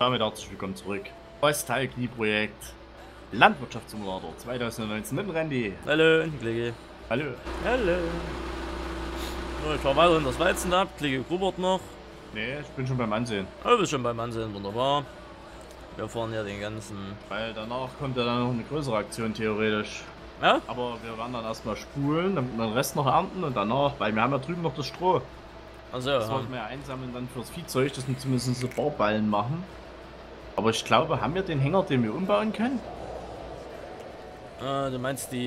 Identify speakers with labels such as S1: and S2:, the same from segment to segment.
S1: Damit herzlich willkommen zurück. Ostalgie-Projekt Landwirtschaftssimulator 2019 mit dem Randy.
S2: Hallo, Klicke.
S1: Hallo.
S2: Hallo. So, ich fahr weiter in das Weizen ab, Klicke grubert noch.
S1: Nee, ich bin schon beim Ansehen.
S2: Oh, du bist schon beim Ansehen, wunderbar. Wir fahren ja den ganzen...
S1: Weil danach kommt ja dann noch eine größere Aktion theoretisch.
S2: Ja?
S1: Aber wir werden dann erstmal spulen, damit wir den Rest noch ernten und danach, weil wir haben ja drüben noch das Stroh.
S2: Also,
S1: Das wollten wir ja einsammeln dann fürs Viehzeug, dass wir zumindest so Bauballen machen. Aber ich glaube, haben wir den Hänger, den wir umbauen können?
S2: du meinst die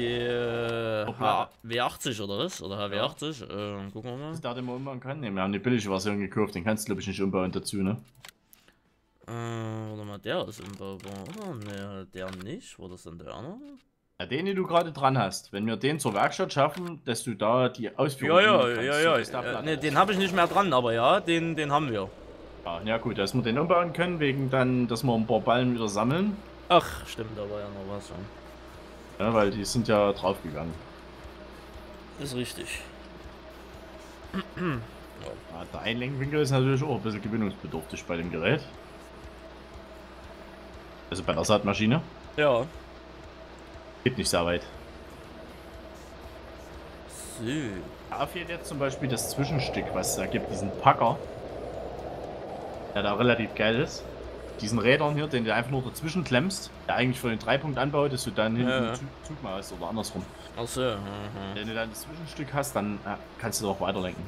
S2: W80 oder was? Oder HW80? Ja. Gucken wir mal.
S1: Ist der, den wir umbauen können? Ne, wir haben die billige Version gekauft, den kannst du glaube ich nicht umbauen dazu, ne?
S2: Warte mal, der ist umbaubar, oder? Ne, der nicht. Wo das denn der andere?
S1: Ja, den du gerade dran hast. Wenn wir den zur Werkstatt schaffen, dass du da die Ausführung
S2: Ja. Ne, den habe ich nicht mehr dran, aber ja, den haben wir.
S1: Ja gut, dass wir den umbauen können, wegen dann, dass wir ein paar Ballen wieder sammeln.
S2: Ach, stimmt, da war ja noch was.
S1: Ja, weil die sind ja draufgegangen.
S2: Ist richtig.
S1: Ja, der Einlenkwinkel ist natürlich auch ein bisschen gewinnungsbedürftig bei dem Gerät. Also bei der Saatmaschine.
S2: Ja.
S1: Geht nicht sehr weit.
S2: So.
S1: Da fehlt jetzt zum Beispiel das Zwischenstück, was es da gibt, diesen Packer. Der da relativ geil ist. Diesen Rädern hier, den du einfach nur dazwischen klemmst, der eigentlich für den Dreipunkt anbaut, dass du dann hinten einen Zug mal hast oder andersrum.
S2: Achso.
S1: Wenn du dann das Zwischenstück hast, dann kannst du auch weiterlenken.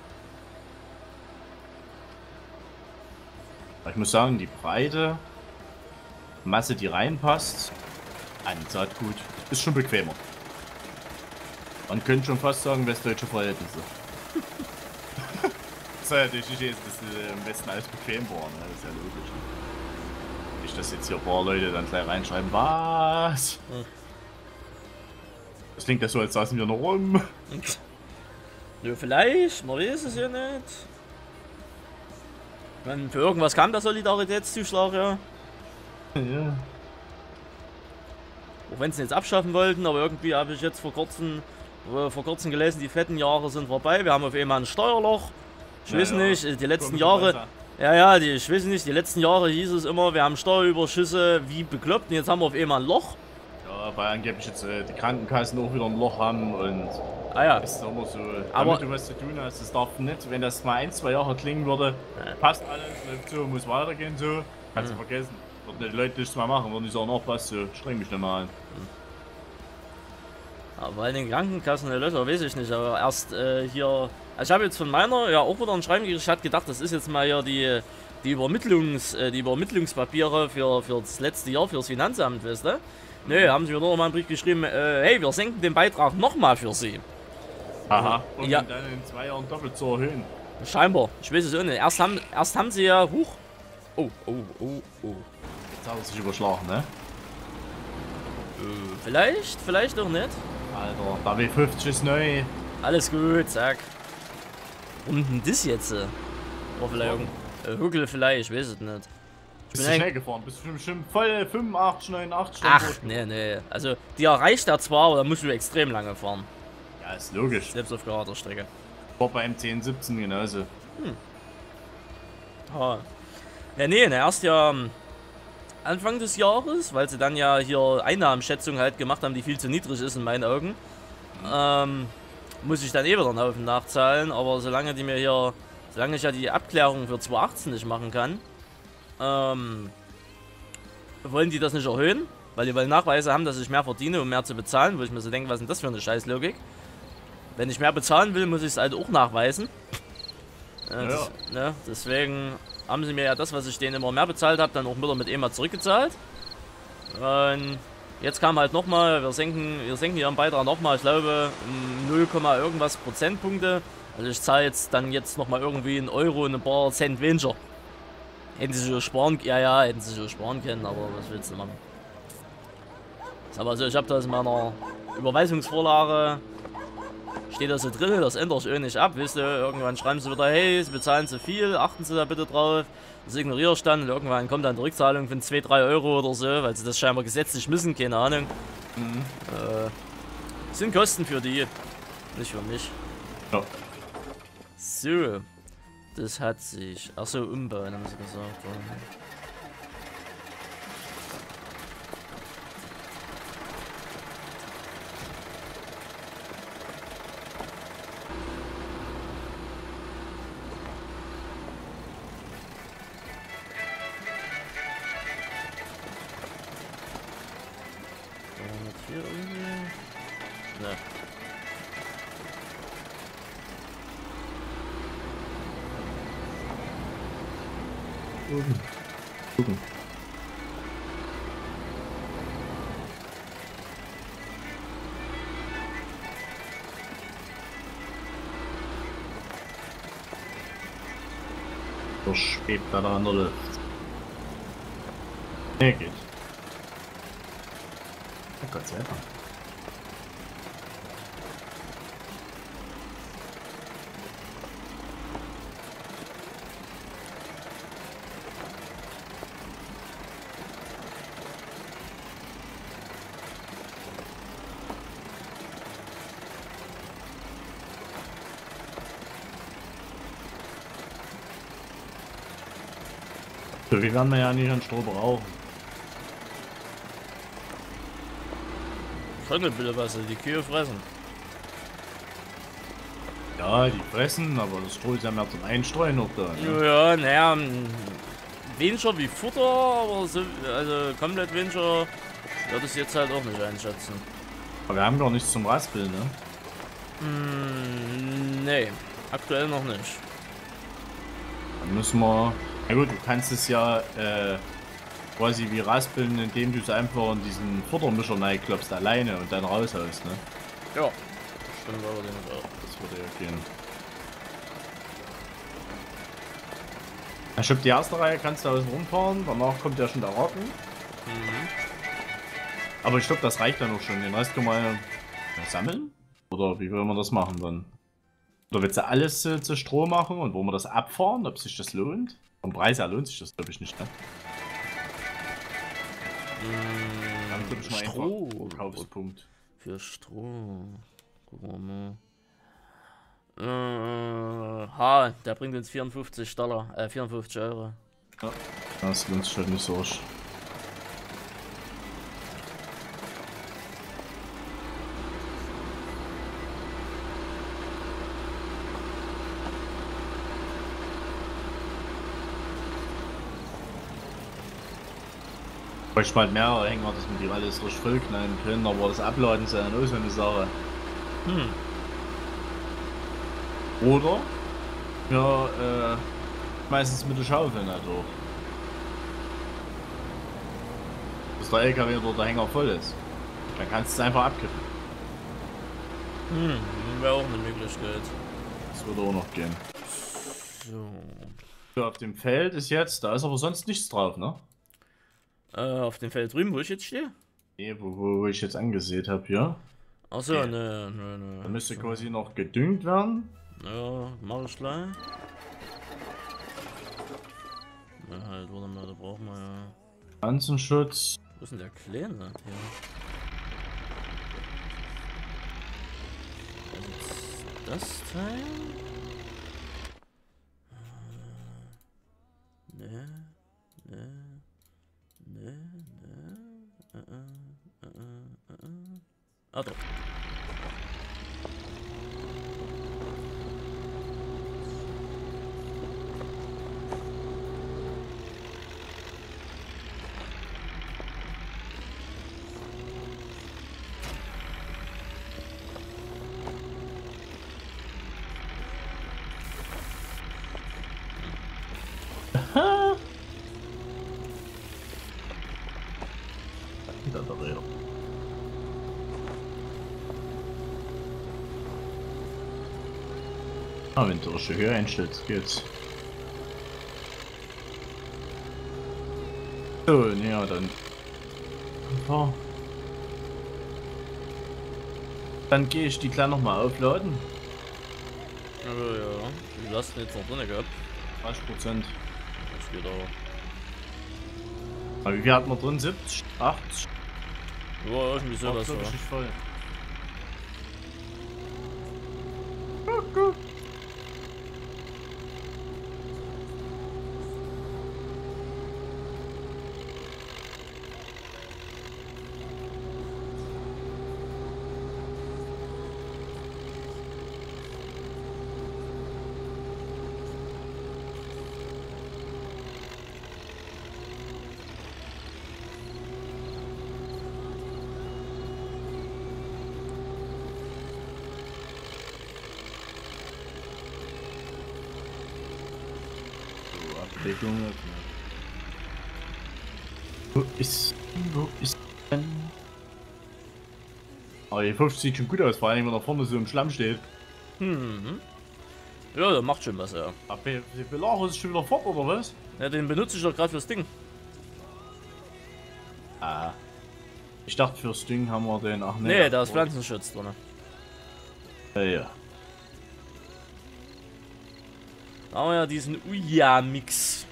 S1: Ich muss sagen, die breite Masse, die reinpasst, Saatgut, ist schon bequemer. Man könnte schon fast sagen, westdeutsche Verhältnisse. Das ist ja natürlich nicht, dass im Westen alles bequem war, ne? Das ist ja logisch. Nicht, dass jetzt hier ein paar Leute dann gleich reinschreiben, was? Das klingt ja so, als saßen wir noch rum.
S2: Ja, vielleicht, man weiß es ja nicht. Wenn für irgendwas kam der Solidaritätszuschlag, ja.
S1: Ja.
S2: Auch wenn sie ihn jetzt abschaffen wollten, aber irgendwie habe ich jetzt vor kurzem gelesen, die fetten Jahre sind vorbei. Wir haben auf einmal ein Steuerloch. Ich weiß nicht, die letzten Jahre. Ich weiß nicht, die letzten Jahre hieß es immer, wir haben Steuerüberschüsse wie bekloppt und jetzt haben wir auf einmal ein Loch.
S1: Ja, weil angeblich jetzt die Krankenkassen auch wieder ein Loch haben und ist immer so.
S2: Aber
S1: damit du was zu tun hast, das darf nicht, wenn das mal 1-2 Jahre klingen würde, passt alles, läuft so, muss weitergehen so, kannst du vergessen. Würden die Leute nichts mehr machen, würden die sagen, ach passt so, streng mich nicht mal an.
S2: Aber bei den Krankenkassen, der Löcher, weiß ich nicht, aber erst hier, also ich habe jetzt von meiner ja auch wieder ein Schreiben gekriegt, ich hatte gedacht, das ist jetzt mal ja die Übermittlungspapiere für das letzte Jahr fürs Finanzamt, weißt du? Nö, haben sie mir nur noch mal einen Brief geschrieben, hey, wir senken den Beitrag nochmal für sie.
S1: Aha, um ihn dann in 2 Jahren doppelt zu erhöhen.
S2: Scheinbar, ich weiß es auch nicht. Erst haben sie ja, Oh.
S1: Jetzt hat er sich überschlagen, ne?
S2: Vielleicht doch nicht.
S1: Alter, der W50 ist neu.
S2: Alles gut, zack. Und denn das jetzt? Oder vielleicht irgendein Huckel vielleicht, ich weiß es nicht.
S1: Bist du schnell gefahren? Bist du bestimmt voll 85, 89 Stunden?
S2: Ach, nee. Also, die erreicht er zwar, aber da musst du extrem lange fahren.
S1: Ja, ist logisch.
S2: Selbst auf gerader Strecke.
S1: War beim 1017 genauso.
S2: Ja, nee, erst ja Anfang des Jahres, weil sie dann ja hier Einnahmenschätzung halt gemacht haben, die viel zu niedrig ist in meinen Augen. Muss ich dann wieder einen Haufen nachzahlen, aber solange ich ja die Abklärung für 2018 nicht machen kann, wollen die das nicht erhöhen, weil die wollen Nachweise haben, dass ich mehr verdiene, um mehr zu bezahlen, wo ich mir so denke, was ist denn das für eine Scheißlogik? Wenn ich mehr bezahlen will, muss ich es halt auch nachweisen. Deswegen haben sie mir ja das, was ich denen immer mehr bezahlt habe, dann auch wieder mit EMA zurückgezahlt. Und jetzt kam halt nochmal, wir senken ihren Beitrag nochmal, ich glaube 0, irgendwas Prozentpunkte. Also ich zahle jetzt nochmal irgendwie einen Euro und ein paar Cent weniger. Hätten sie so sparen, hätten sie so sparen können, aber was willst du machen? Sag mal so, ich habe das in meiner Überweisungsvorlage, steht da so drin, das ändere ich nicht ab, wisst ihr, irgendwann schreiben sie wieder, hey, sie bezahlen zu viel, achten sie da bitte drauf. Das ignoriere ich dann und irgendwann kommt dann die Rückzahlung von 2, 3 Euro oder so, weil sie das scheinbar gesetzlich müssen, keine Ahnung. Sind Kosten für die, nicht für mich.
S1: Ja.
S2: So, das hat sich, achso, umbauen haben sie gesagt. hier irgendwie? Ne.
S1: Gucken. So schwebt er da in der Luft. Ne, geht. Oh Gott sei Dank. So viel werden wir ja nicht an Strom brauchen.
S2: Schon ein bisschen was, die Kühe fressen.
S1: Ja, die fressen, aber das Stroh ist ja mehr zum Einstreuen noch da. Ne?
S2: Ja, naja, weniger wie Futter, aber so, also komplett weniger würde ich jetzt halt auch nicht einschätzen.
S1: Aber wir haben gar nichts zum Raspeln, ne?
S2: Nee, aktuell noch nicht.
S1: Dann müssen wir... Na gut, du kannst es ja quasi wie raspeln, indem du es einfach in diesen Futtermischer reinklopfst alleine und dann raushaust, ne?
S2: Ja, stimmt allerdings auch.
S1: Das würde ja gehen. Ich glaube, die erste Reihe kannst du außen rumfahren, danach kommt ja schon der Ratten. Aber ich glaube, das reicht dann auch schon. Den Rest können wir ja sammeln? Oder wie wollen wir das machen dann? Oder willst du alles zu Stroh machen und wollen wir das abfahren, ob sich das lohnt? Vom Preis her lohnt sich das, glaube ich, nicht, ne? Dann glaube ich mal
S2: Stroh.
S1: einfach Verkaufspunkt.
S2: Für Stroh. Gucken wir mal. Der bringt uns $54, 54 Euro.
S1: Ja, das lohnt sich halt nicht so arsch. Ich mal mehr hängen wir das mit dem alles durch voll knallen können, aber das Abladen ist ja dann auch so eine Sache. Oder wir meistens mit der Schaufel nicht durch. Dass der LKW oder der Hänger voll ist. Dann kannst du es einfach abkippen.
S2: Wäre auch eine Möglichkeit.
S1: Das würde auch noch gehen.
S2: So.
S1: So, auf dem Feld ist jetzt, da ist aber sonst nichts drauf, ne?
S2: Auf dem Feld drüben, wo ich jetzt stehe?
S1: Nee, wo ich jetzt angesehen habe hier.
S2: Achso,
S1: Ja.
S2: ne.
S1: Da müsste quasi noch gedüngt werden.
S2: Ja, mach ich gleich. Ja, halt, warte mal, da brauchen wir ja.
S1: Pflanzenschutz.
S2: Wo ist denn der Kleine? Hier. Was ist das Teil? Ah, doch.
S1: Wieder der Räder. Ah, wenn du die Höhe einstellst, geht's. So, ja, dann. Oh. Dann gehe ich die klar nochmal aufladen.
S2: Also, ja. Wie hast du jetzt noch drin gehabt?
S1: 30%.
S2: Das geht auch.
S1: Aber wie viel hat man drin? 70? 80?
S2: Ja, irgendwie sowas.
S1: Glaub ich nicht voll. Junge. Wo ist denn? Aber die 50 sieht schon gut aus, vor allem wenn er vorne so im Schlamm steht.
S2: Mhm. Ja, der macht schon was, ja.
S1: Aber Belarus ist schon wieder fort, oder was?
S2: Ja, den benutze ich doch gerade fürs Ding.
S1: Ah. Ich dachte, fürs Ding haben wir den. Ach
S2: Nee, da ist Pflanzenschutz drin.
S1: Ja, ja.
S2: Da haben wir ja diesen Uja-Mix.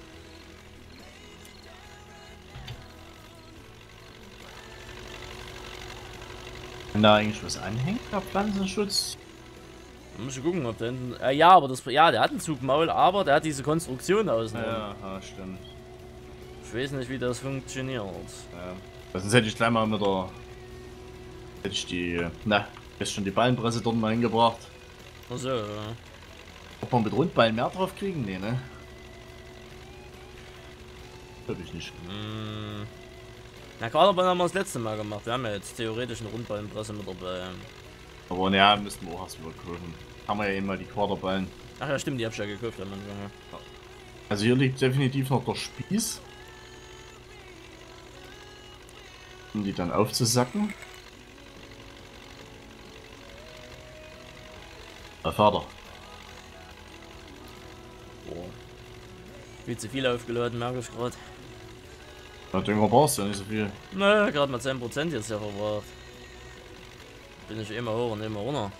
S1: Wenn da eigentlich was anhängt, der Pflanzenschutz?
S2: Da muss ich gucken, ob der hinten. Ja, aber das. Ja, der hat ein Zugmaul, aber der hat diese Konstruktion außen.
S1: Ja, ja, stimmt.
S2: Ich weiß nicht, wie das funktioniert.
S1: Ja. Sonst hätte ich gleich mal mit der. Hätte ich die. Na, ist schon die Ballenpresse dort mal hingebracht.
S2: Also, ja.
S1: Ob wir mit Rundballen mehr drauf kriegen? Nee, ne? Glaube ich nicht.
S2: Na, Quaderballen haben wir das letzte Mal gemacht. Wir haben ja jetzt theoretisch eine Rundballenpresse mit dabei.
S1: Aber naja, müssten wir auch erst mal kaufen. Haben wir ja eben mal die Quaderbällen.
S2: Ach ja, stimmt, die hab ich ja gekauft am Anfang. Ja.
S1: Also hier liegt definitiv noch der Spieß. Um die dann aufzusacken. Vater.
S2: Boah. Viel zu viel aufgeladen, merke ich gerade.
S1: Ja, Dünger brauchst du ja nicht so viel.
S2: Naja, gerade mal 10% jetzt ja verbraucht. Bin ich immer hoch und immer runter.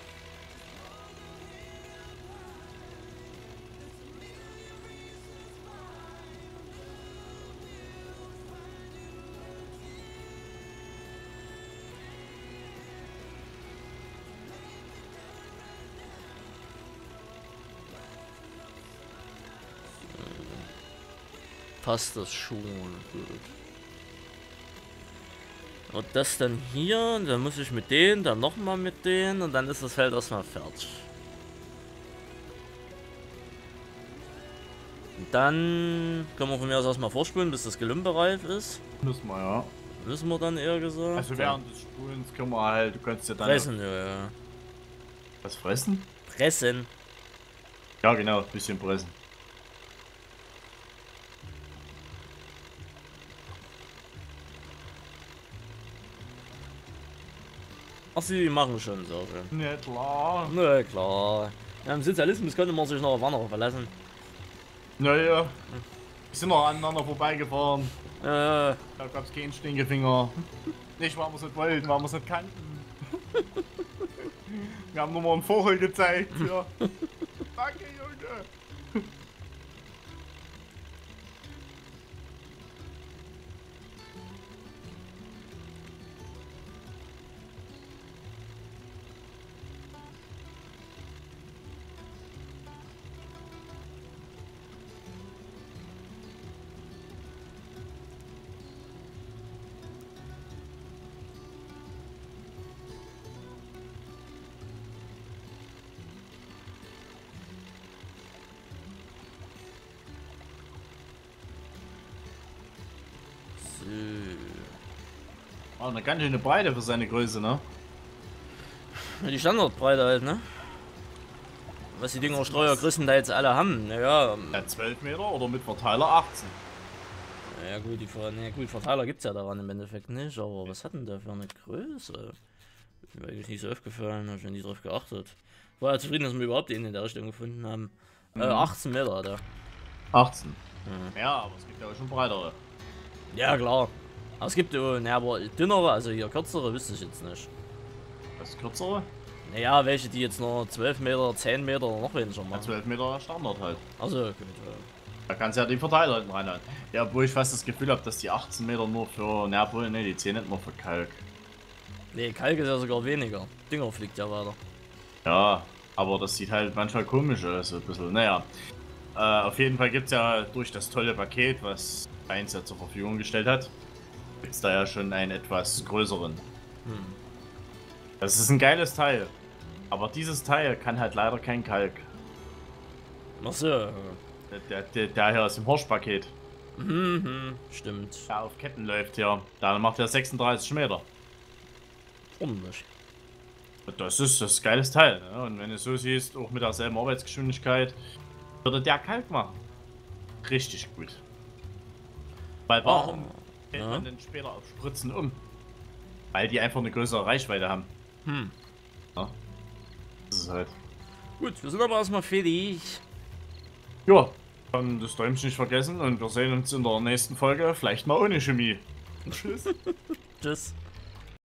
S2: Passt das schon gut. Und das dann hier, und dann muss ich mit denen, dann nochmal mit denen und dann ist das Feld erstmal fertig. Und dann können wir von mir aus erstmal vorspulen, bis das Gelümpe reif ist.
S1: Müssen wir, ja.
S2: Müssen wir dann eher gesagt.
S1: Also während des Spulens können wir halt, du kannst ja dann...
S2: Fressen, ja.
S1: Was fressen?
S2: Fressen.
S1: Ja genau, ein bisschen pressen.
S2: Ach, sie machen schon so.
S1: Ne, klar.
S2: Na klar. Ja, im Sozialismus könnte man sich noch auf andere verlassen.
S1: Naja. Wir sind noch aneinander vorbeigefahren.
S2: Ja.
S1: Da gab es keinen Stinkefinger. Nicht, weil wir es nicht wollten, weil wir es nicht kannten. Wir haben nur mal einen Vogel gezeigt. Ja. Danke, Junge. Oh, eine ganz schöne Breite für seine Größe, ne?
S2: Die Standardbreite halt, ne? Was die Dinger Streuergrößen da jetzt alle haben, naja.
S1: Ja, 12 Meter oder mit Verteiler 18.
S2: Ja gut, Verteiler gibt's ja daran im Endeffekt nicht, aber was hat denn der für eine Größe? Ist mir eigentlich nicht so aufgefallen, habe ich nie drauf geachtet. War ja zufrieden, dass wir überhaupt den in der Richtung gefunden haben. 18 Meter hat er.
S1: 18?
S2: Mhm.
S1: Ja, aber es gibt ja auch schon breitere.
S2: Ja klar. Aber es gibt ne, aber dünnere, also hier kürzere wüsste ich jetzt nicht.
S1: Was kürzere?
S2: Naja, welche die jetzt nur 12 Meter, 10 Meter oder noch weniger
S1: Ja,
S2: machen.
S1: 12 Meter Standard halt.
S2: Also gut.
S1: Da kannst du ja die Verteiler hinten reinhalten. Ja, obwohl ich fast das Gefühl habe, dass die 18 Meter nur für Nährboden, ne, die 10 nicht nur für Kalk.
S2: Ne, Kalk ist ja sogar weniger. Dinger fliegt ja weiter.
S1: Ja, aber das sieht halt manchmal komisch aus, so ein bisschen. Naja, auf jeden Fall gibt es ja durch das tolle Paket, was Heinz ja zur Verfügung gestellt hat, gibt es da ja schon einen etwas größeren. Das ist ein geiles Teil. Aber dieses Teil kann halt leider kein Kalk.
S2: Ach so.
S1: Der hier aus dem Horsch-Paket.
S2: Stimmt.
S1: Der auf Ketten läuft hier. Da macht er 36 Meter.
S2: Ordentlich.
S1: Das ist ein geiles Teil. Ne? Und wenn du so siehst, auch mit derselben Arbeitsgeschwindigkeit, würde der Kalk machen. richtig gut. Weil warum stellt
S2: Ja.
S1: man denn später auf Spritzen um? Weil die einfach eine größere Reichweite haben. Ja. Das ist halt.
S2: Gut, wir sind aber erstmal fertig.
S1: Ja, dann das Däumchen nicht vergessen und wir sehen uns in der nächsten Folge, vielleicht mal ohne Chemie. Tschüss.
S2: Tschüss.